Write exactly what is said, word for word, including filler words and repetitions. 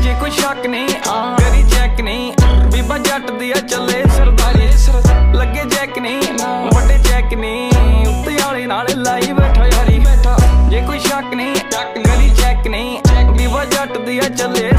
जे कोई शक नहीं करी चेक नहीं, बीबा जट दिया चले सरदारी, लगे चेक नहीं बड़े चेक नहीं, उत्ते आले नाल लाई बैठा यारी, जे कोई शक नहीं करी चेक नहीं, बीबा जट दिया चले